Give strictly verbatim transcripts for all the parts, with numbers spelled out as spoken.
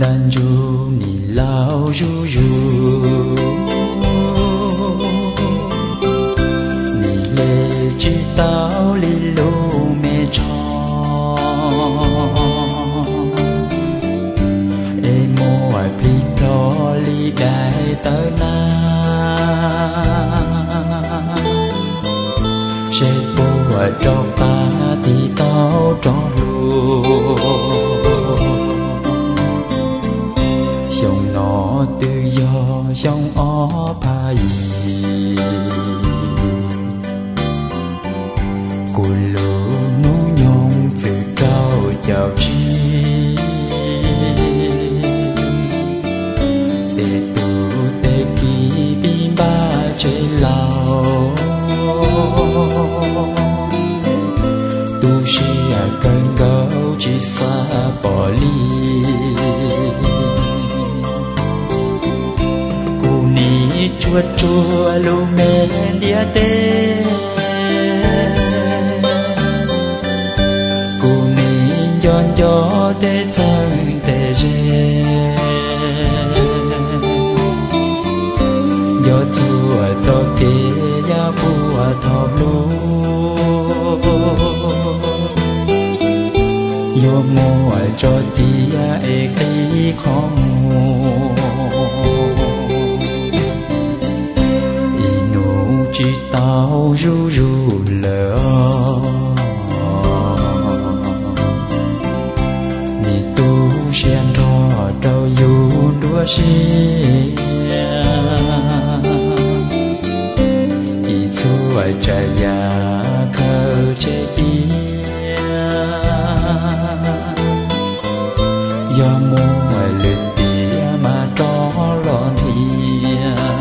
gian ru ni lao ru ru ni lệ chỉ tao li lô mê cho em mô ai pli plo li đại tớ na sẽ bố ai cho ta thì tao cho luôn sông nó tự do sông ó pa gì cô lũ nú nhung tự trao chào chi để tu để kỳ bi ba chơi lao tu sĩ à cần gấu chỉ xa bỏ ly chua chua lu men dia te cu mi yon yo te chang te re yo chua to ke ya bua thao lu yo mo ai cho tia e kai khom chỉ tao ru ru lỡ ni tu xiên thọ trâu du đua xi chỉ thu ai trái ya khờ chế kia do mua ai luyện tía mà cho lon thia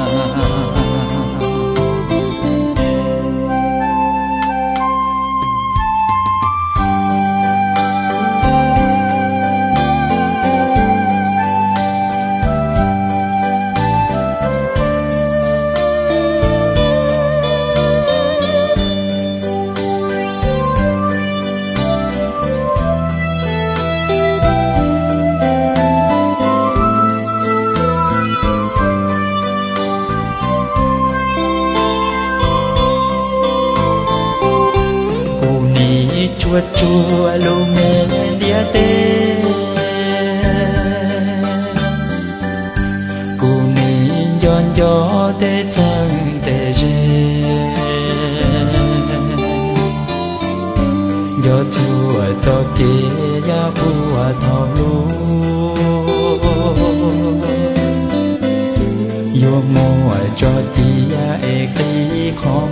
chua chua lu men dia te cu mi yon yo te chang te re yo chua to ke ya bua thao lu yo mo ai cho tia e kai khom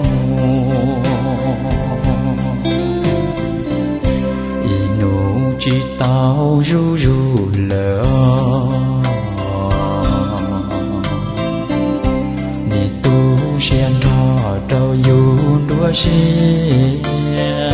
chỉ tao ru ru lỡ ni tu xiên thọ trâu du đua xi